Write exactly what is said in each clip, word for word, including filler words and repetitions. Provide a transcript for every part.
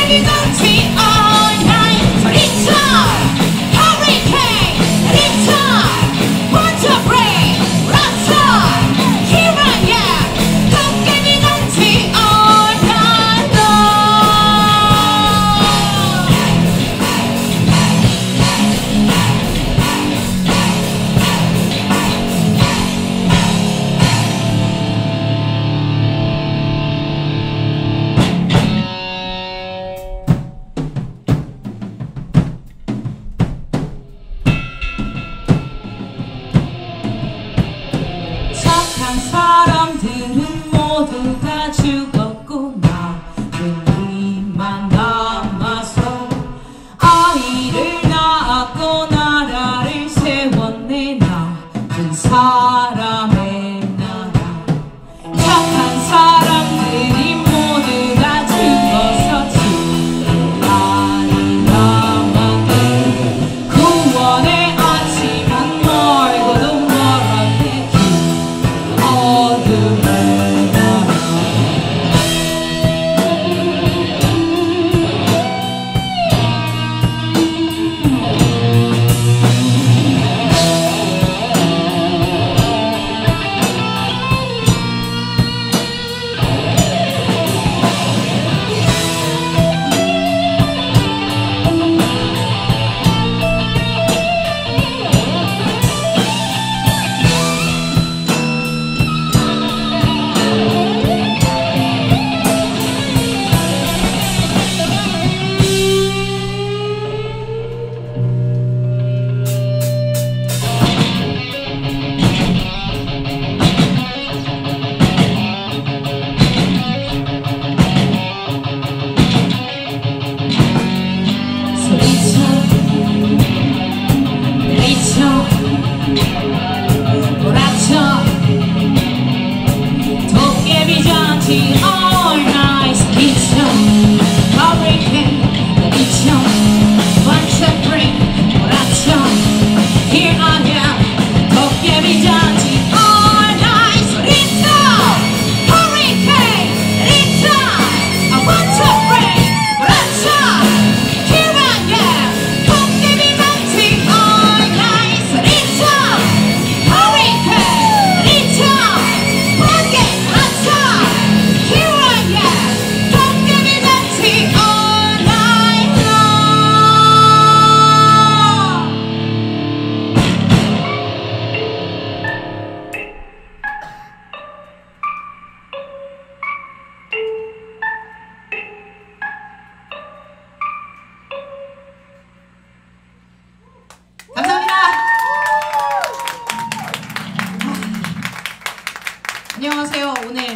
안녕하세요. 오늘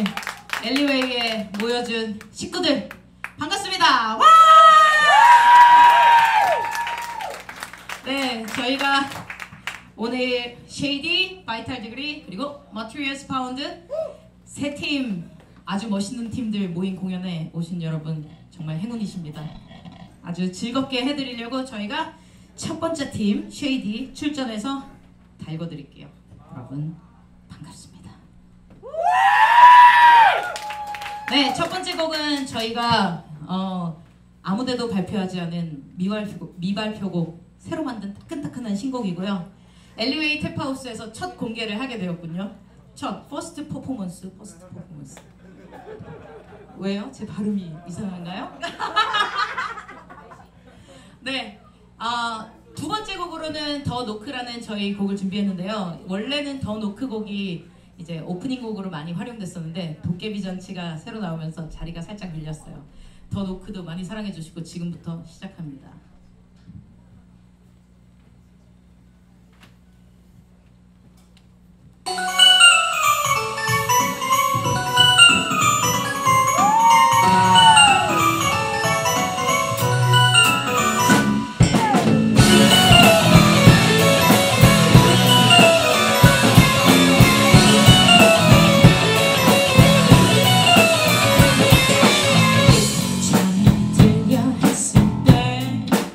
엘리웨이에 모여준 식구들 반갑습니다. 와! 네, 저희가 오늘 쉐이디, 바이탈 디그리 그리고 머티리얼스 파운드 세 팀 아주 멋있는 팀들 모인 공연에 오신 여러분 정말 행운이십니다. 아주 즐겁게 해드리려고 저희가 첫 번째 팀 쉐이디 출전해서 다 읽어드릴게요. 여러분 반갑습니다. 네, 첫 번째 곡은 저희가 어, 아무데도 발표하지 않은 미발표곡, 미발표곡 새로 만든 따끈따끈한 신곡이고요. 엘리웨이 탭하우스에서 첫 공개를 하게 되었군요. 첫 퍼스트 퍼포먼스, 퍼스트 퍼포먼스. 왜요? 제 발음이 이상한가요? 네, 아, 두 번째 곡으로는 더 노크라는 저희 곡을 준비했는데요. 원래는 더 노크 곡이 이제 오프닝 곡으로 많이 활용됐었는데 도깨비 전치가 새로 나오면서 자리가 살짝 밀렸어요. 더 노크도 많이 사랑해 주시고 지금부터 시작합니다. 잠이 들려 했을 때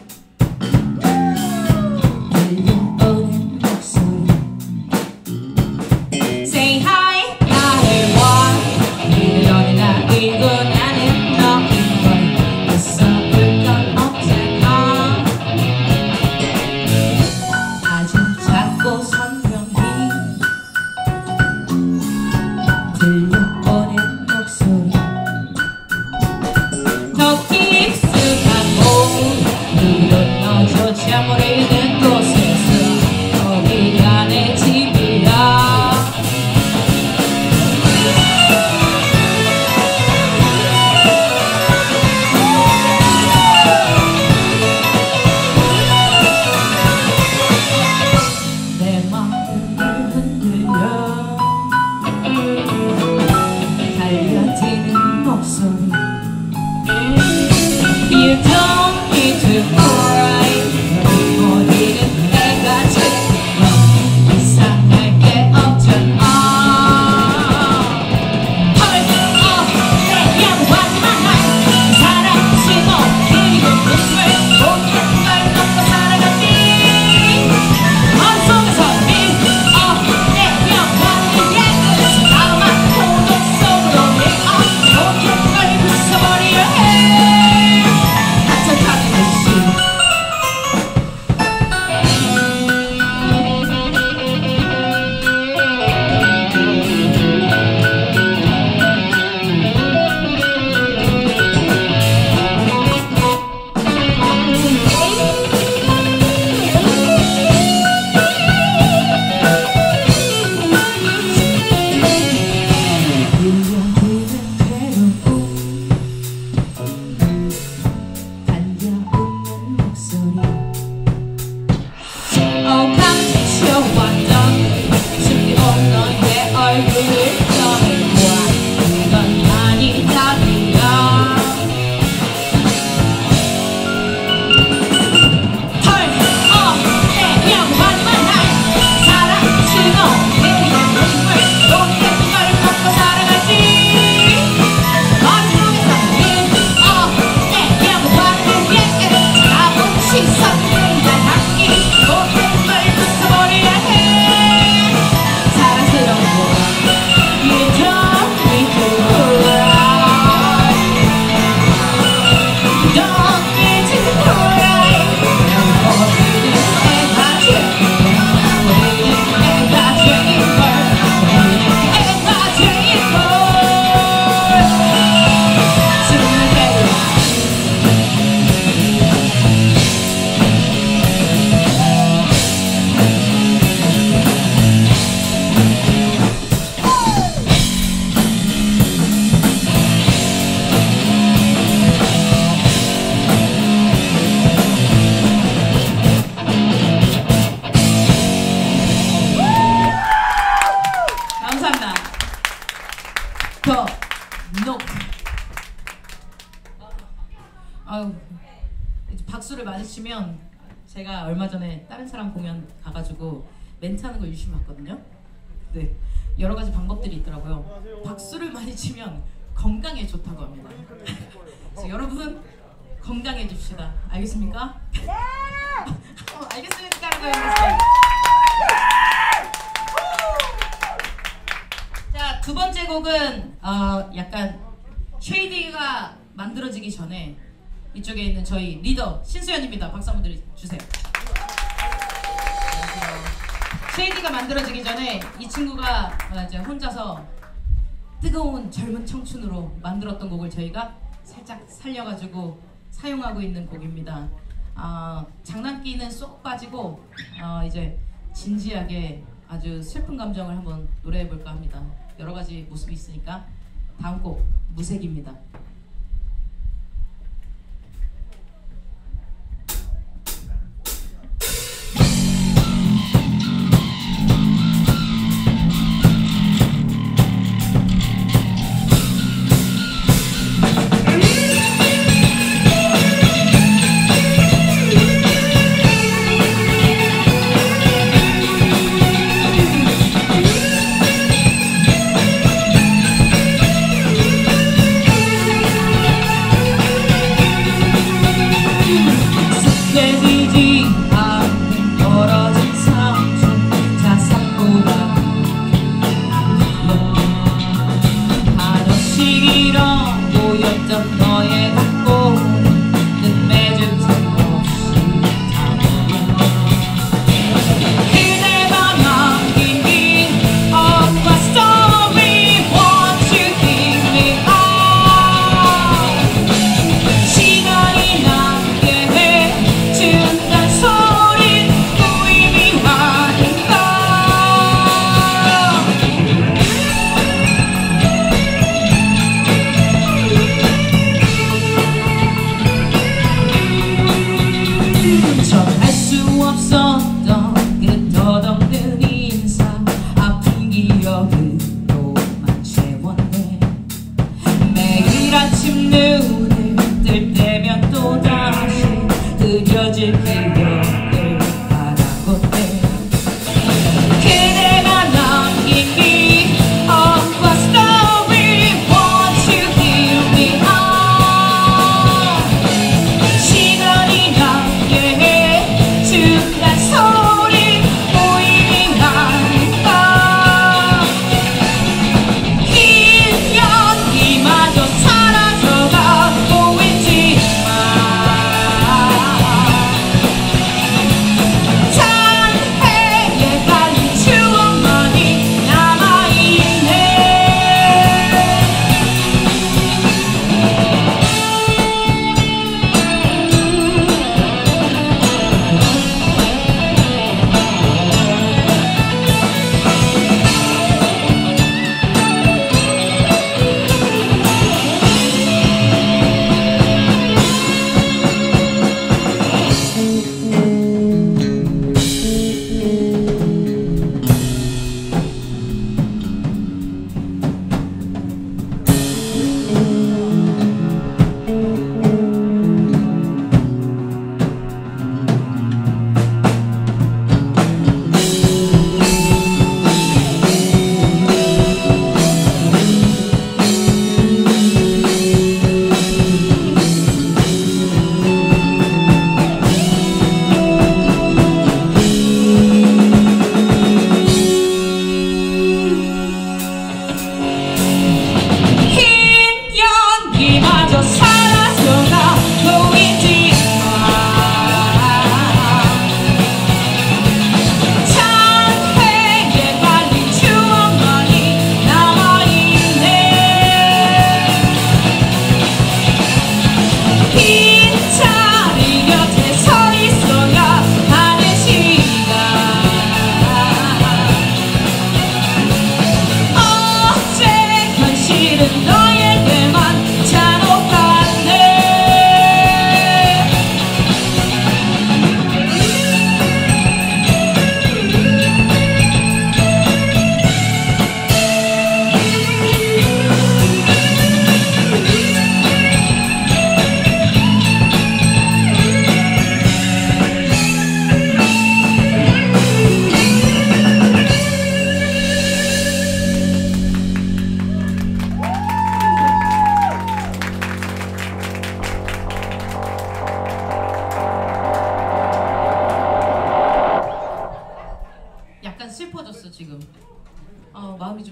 아유, 박수를 많이 치면 제가 얼마 전에 다른 사람 공연 가가지고 멘트하는 걸 유심히 봤거든요. 네, 여러 가지 방법들이 있더라고요. 박수를 많이 치면 건강에 좋다고 합니다. 그래서 여러분 건강해 줍시다. 알겠습니까? 네. 어, 알겠습니까? 자, 두 번째 곡은 어, 약간 쉐이디가 만들어지기 전에 이쪽에 있는 저희 리더 신수연입니다. 박수 한번 주세요. 쉐이디가 만들어지기 전에 이 친구가 이제 혼자서 뜨거운 젊은 청춘으로 만들었던 곡을 저희가 살짝 살려가지고 사용하고 있는 곡입니다. 어, 장난기는 쏙 빠지고 어, 이제 진지하게 아주 슬픈 감정을 한번 노래해볼까 합니다. 여러 가지 모습이 있으니까 다음 곡 무색입니다.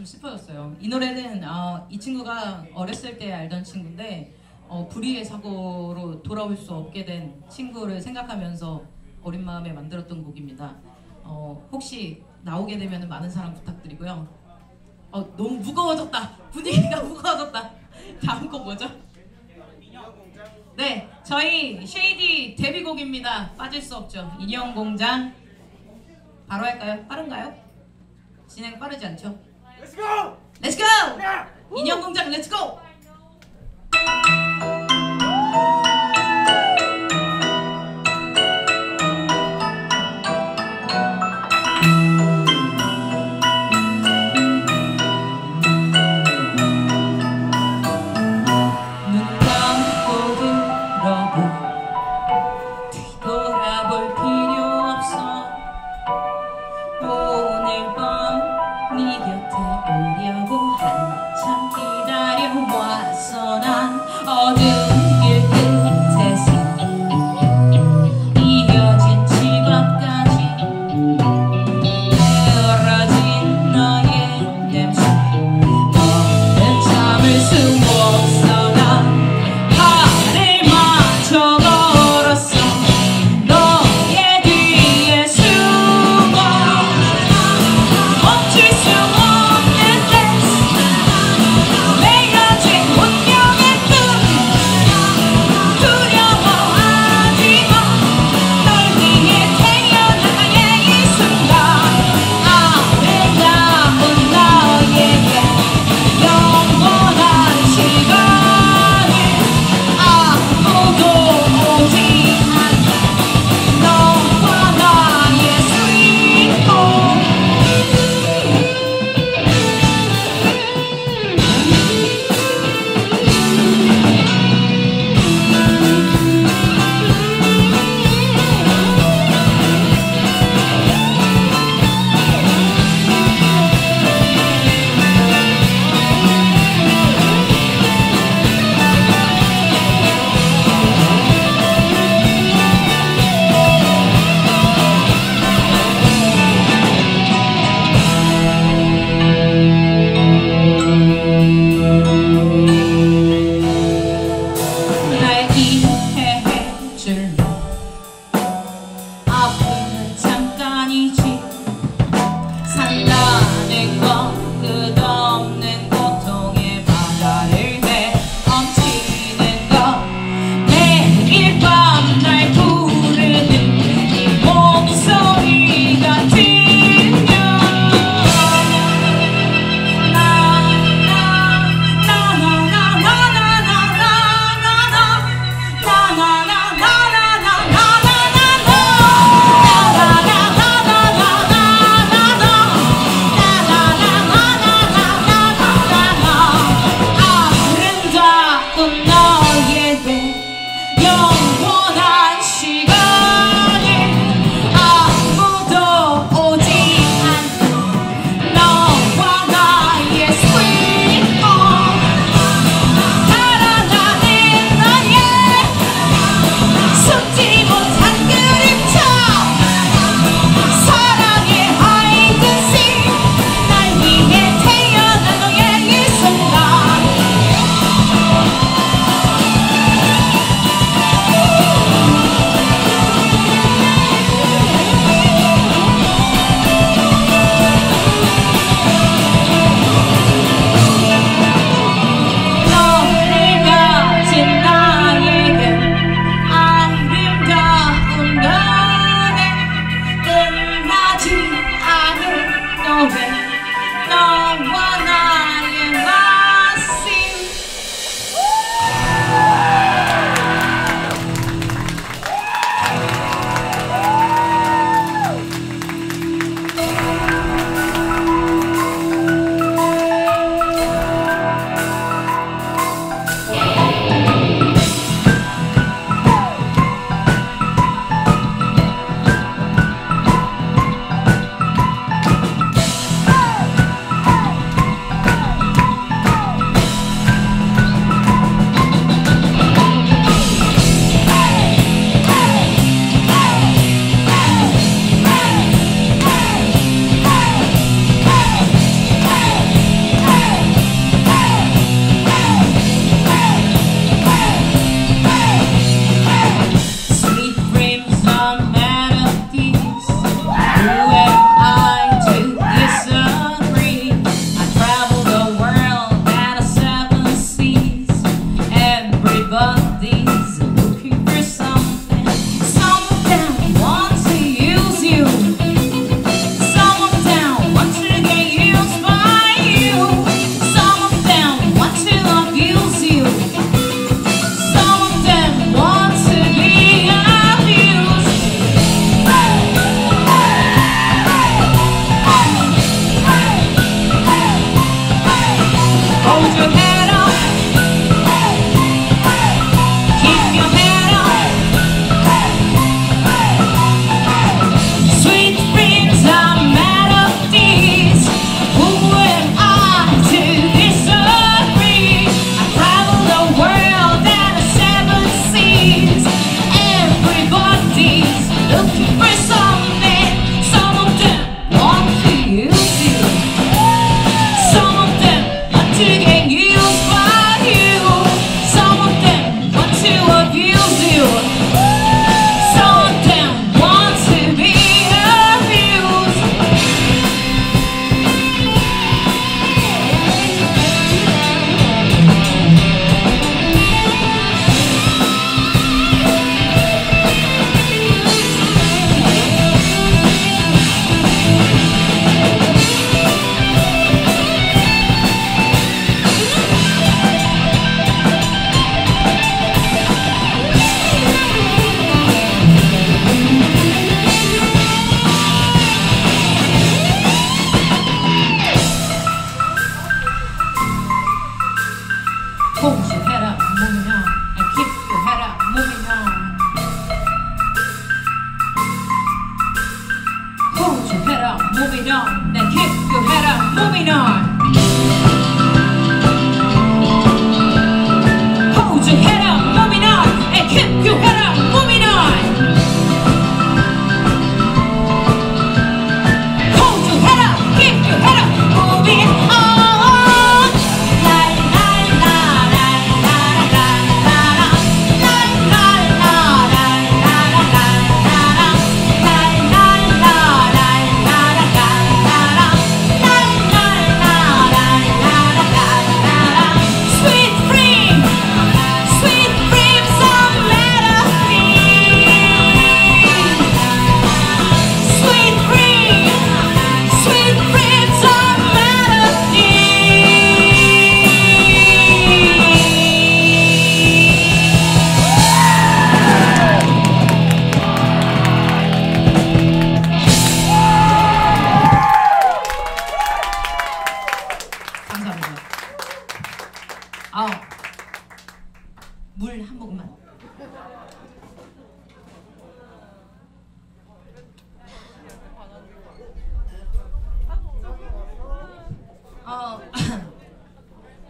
슬퍼졌어요. 이 노래는 어, 이 친구가 어렸을 때 알던 친구인데 어, 불의의 사고로 돌아올 수 없게 된 친구를 생각하면서 어린 마음에 만들었던 곡입니다. 어, 혹시 나오게 되면 많은 사랑 부탁드리고요. 어, 너무 무거워졌다. 분위기가 무거워졌다. 다음 곡 뭐죠? 네, 저희 쉐이디 데뷔곡입니다. 빠질 수 없죠. 인형공장. 바로 할까요? 빠른가요? 진행 빠르지 않죠? Let's go! Let's go! 인형공장 Let's go!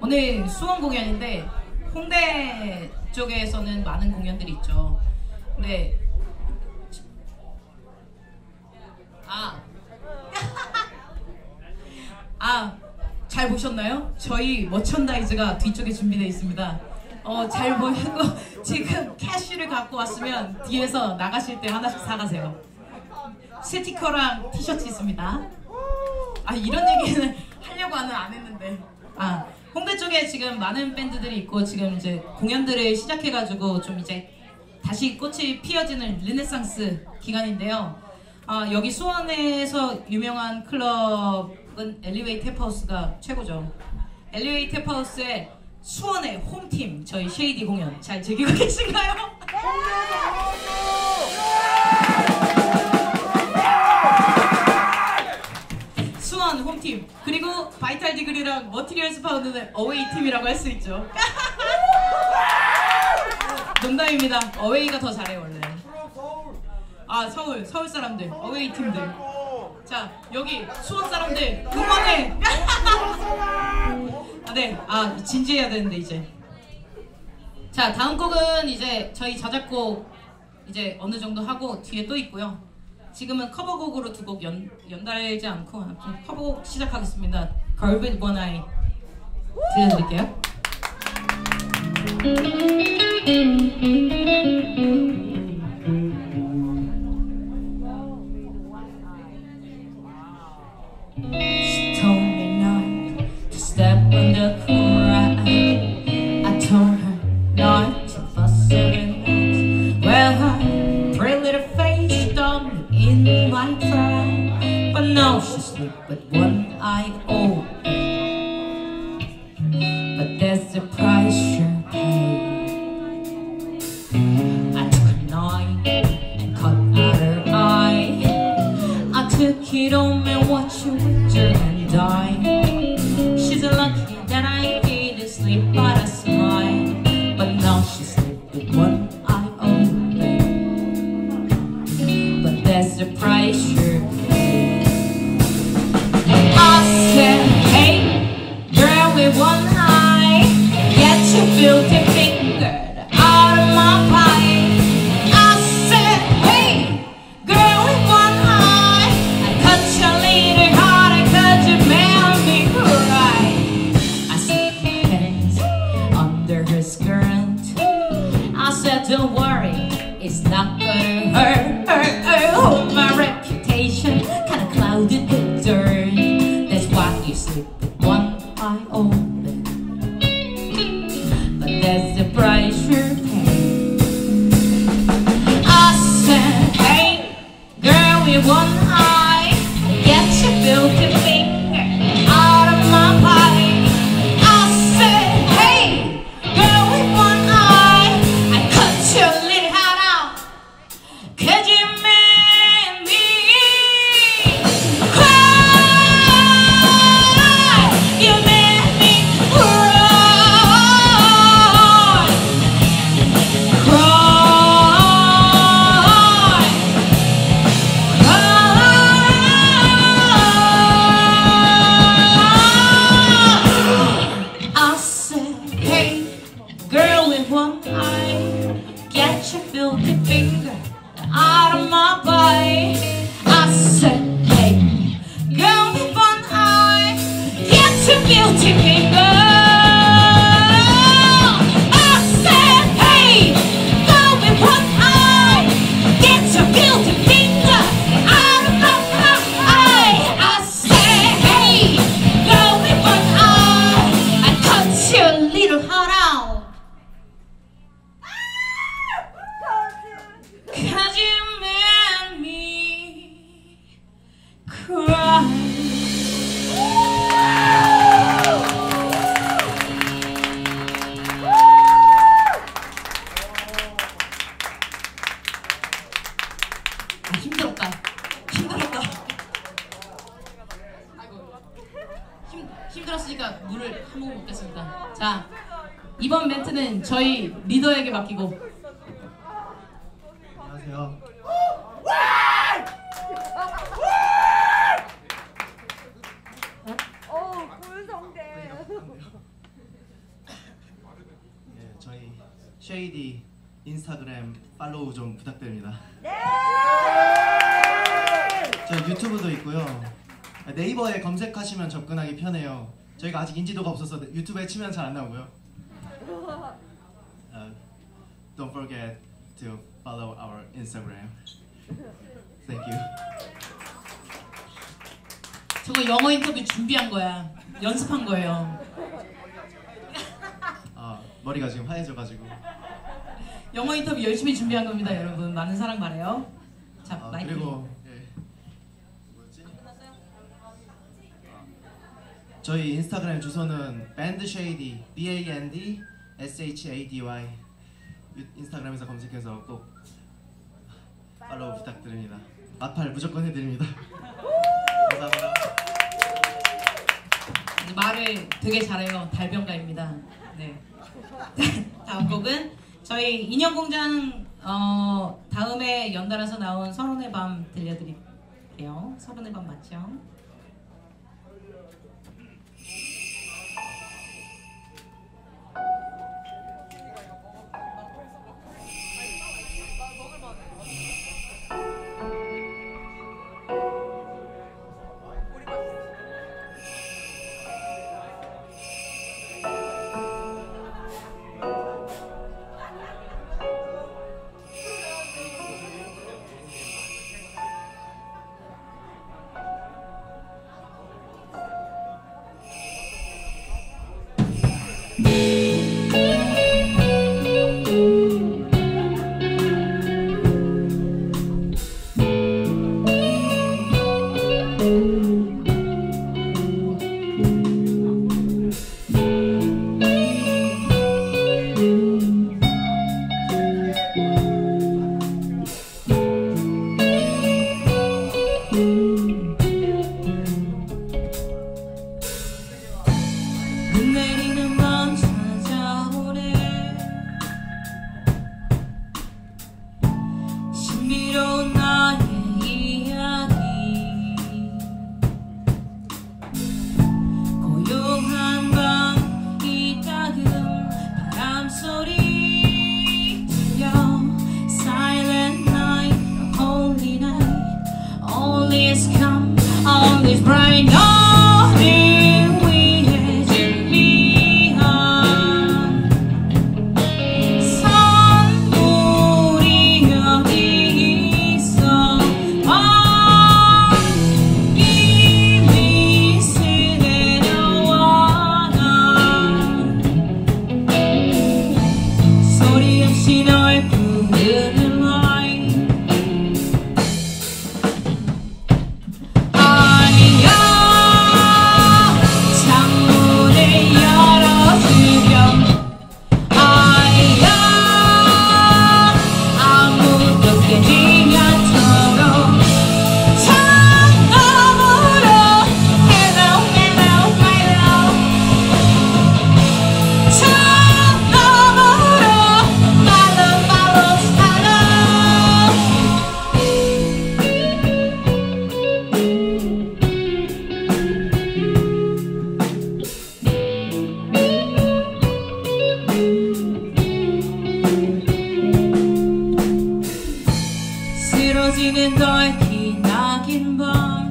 오늘 수원 공연인데 홍대 쪽에서는 많은 공연들이 있죠. 근데 아, 아, 잘 보셨나요? 저희 머천다이즈가 뒤쪽에 준비되어 있습니다. 어, 잘 보시고 지금 캐시를 갖고 왔으면 뒤에서 나가실 때 하나씩 사가세요. 스티커랑 티셔츠 있습니다. 아, 이런 얘기는 하려고 하는 안 했는데. 아, 홍대 쪽에 지금 많은 밴드들이 있고 지금 이제 공연들을 시작해가지고 좀 이제 다시 꽃이 피어지는 르네상스 기간인데요. 아, 여기 수원에서 유명한 클럽은 엘리웨이 탭하우스가 최고죠. 엘리웨이 탭하우스의 수원의 홈팀 저희 쉐이디 공연 잘 즐기고 계신가요? 수원 홈팀 그리고 바이탈 디그리랑 머티리얼스 파운드는 어웨이 팀이라고 할 수 있죠. 농담입니다. 어웨이가 더 잘해 원래. 아, 서울 서울 사람들 어웨이 팀들. 자, 여기 수원 사람들 응원해. 아, 네. 아, 진지해야 되는데 이제. 자, 다음 곡은 이제 저희 자작곡 이제 어느 정도 하고 뒤에 또 있고요. 지금은 커버곡으로 두 곡 연, 연달지 않고 아무튼 커버곡 시작하겠습니다. Girl with One Eye 들려드릴게요. She told me not to step on the crack. I told her not to fuss every night. Well, her pretty little face stopped me in my tracks. But now she sleeps with one eye open. But there's the price she'll pay. I took a knife and cut out her eye. I took it home and watched her wither and die. She's lucky that I didn't sleep, but I smiled. But now she sleeps with one eye open. But there's the price she'll pay. I said, hey, girl with one eye, get your filthy finger out of my pie. I said, hey, girl with one eye, I cut your little heart, I cut your made me cry. I slipped my hands under her skirt. I said, don't worry, it's not gonna hurt. hurt, hurt. Oh, my reputation kinda clouded with dirt. That's why you sleep with one eye open. But that's the price you pay. I said, hey, girl with one eye, get your filthy finger out of my pie. I said, hey, girl with one eye, I cut your little heart out. 'Cause you made me cry. You made me cry. Cry. I said, hey, girl with one eye, get your filthy finger out of my body. I said, hey, girl with one eye, get your filthy finger. I said, hey, girl with one eye, get your filthy finger out of my body. I said, hey, girl with one eye, I cut your little heart out. 'Cause you made me cry. 아, 힘들었다. 힘들었다. 아이고. 힘, 힘들었으니까 물을 한 모금 먹겠습니다. 자, 이번 멘트는 저희 리더에게 맡기고. 안녕하세요. 어, 굴성대. 팔로우 좀 부탁드립니다. 저희 유튜브도 있고요. 네이버에 검색하시면 접근하기 편해요. 저희가 아직 인지도가 없어서 유튜브에 치면 잘 안 나오고요. Uh, don't forget to follow our Instagram. Thank you. 저거 영어 인터뷰 준비한 거야. 연습한 거예요. 아, 머리가 지금 하얘져가지고. 영어 인터뷰 열심히 준비한 겁니다, 여러분. 많은 사랑 바래요. 자, 아, 마이크. 그리고 예. 뭐였지? 저희 인스타그램 주소는 bandshady, B A N D S H A D Y. 인스타그램에서 검색해서 꼭 팔로우 부탁드립니다. 마팔 무조건 해드립니다. 감사합니다. 말을 되게 잘해요. 달변가입니다. 네. 다음 곡은 저희 인형공장 어, 다음에 연달아서 나온 서른의 밤 들려드릴게요. 서른의 밤 맞죠? 쓰러지는 너의 기나긴 밤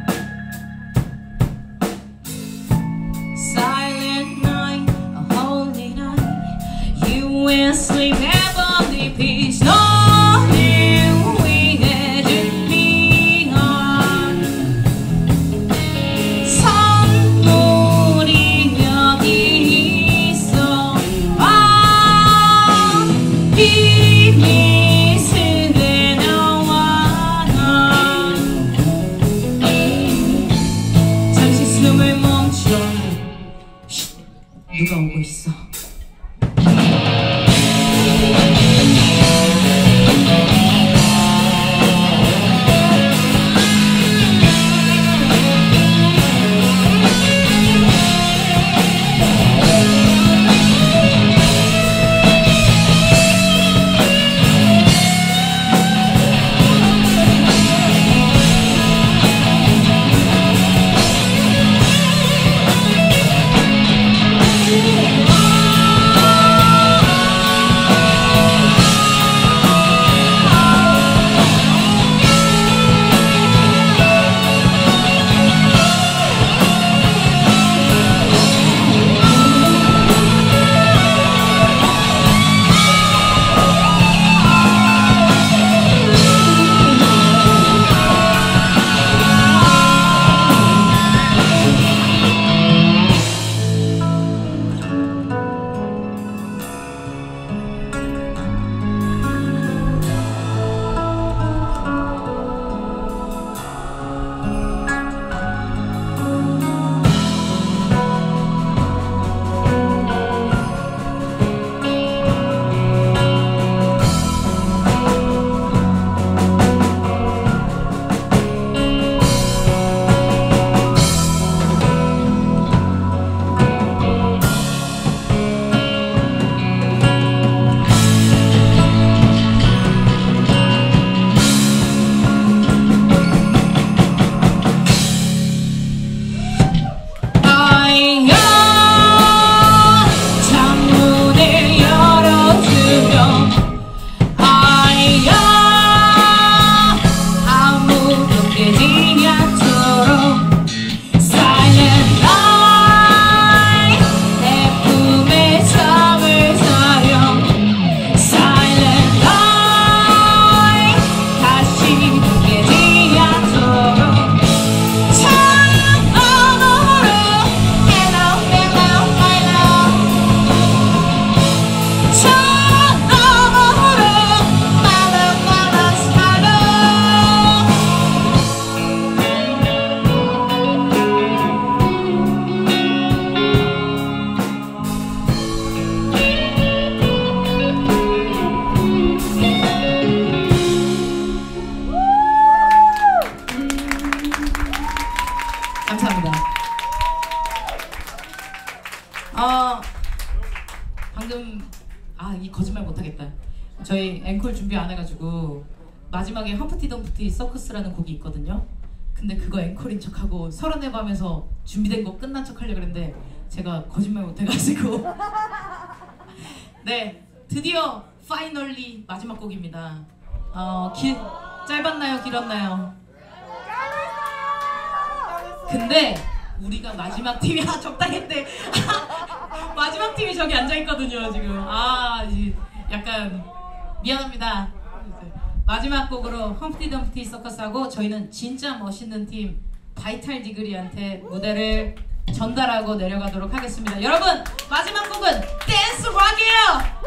Silent night, a holy night You will sleep, heavenly peace 너를 위해 준비한 선물이 여기 있어 아, 비밀 속에 너와 나 저희 앵콜 준비 안 해가지고 마지막에 험프티 덤프티 서커스라는 곡이 있거든요. 근데 그거 앵콜인 척하고 서른의 밤에서 준비된 거 끝난 척 하려고 그랬는데 제가 거짓말 못해가지고 네, 드디어 파이널리 마지막 곡입니다. 어, 길, 짧았나요? 길었나요? 근데 우리가 마지막 팀이 아 적당했대. 마지막 팀이 저기 앉아있거든요 지금. 아 약간 미안합니다. 마지막 곡으로 험프티 덤프티 서커스하고 저희는 진짜 멋있는 팀 바이탈 디그리한테 무대를 전달하고 내려가도록 하겠습니다. 여러분 마지막 곡은 댄스 락이에요.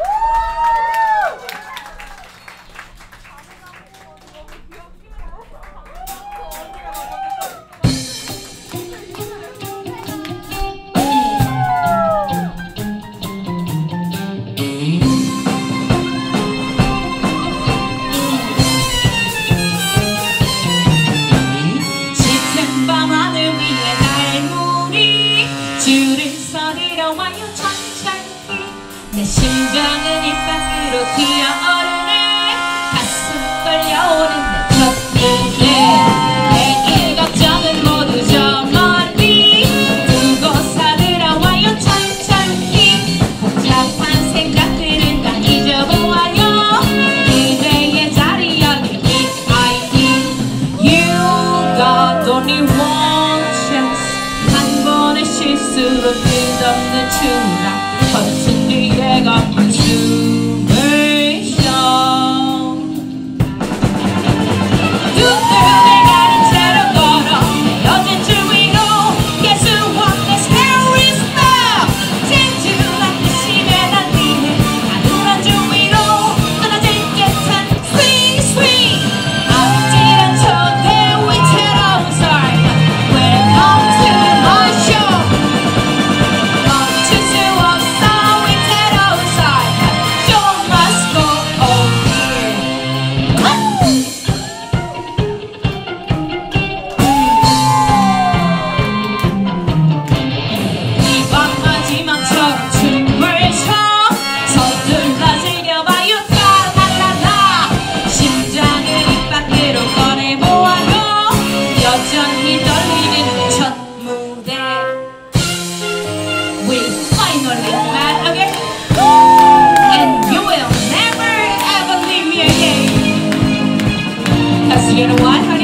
내 심장은 입 밖으로 튀어오르네. 가슴 떨려오는 내 첫 무대. 내일 걱정은 모두 저 멀리 두고 서들어와요. 천천히 복잡한 생각들은 다 잊어보아요. 그대의 자리 여기 비 아이 디. You got only one chance. 한 번의 실수로 끝없는 추락. 버튼 뒤에 감은 숨을 쉬어. 눈을 가린 채로 걸어 내려진 줄 위로. Guess who won this scary stuff. 진주한 듯이 매달리는 가늘한 줄 위로. 끊어질 듯한 swing swing. 아찔한 초대 위태로운 삶. Welcome to my show. 멈출 수 없어. 여전히 떨리는 첫 무대. We finally met again, and you will never ever leave me again. 'Cause you know what?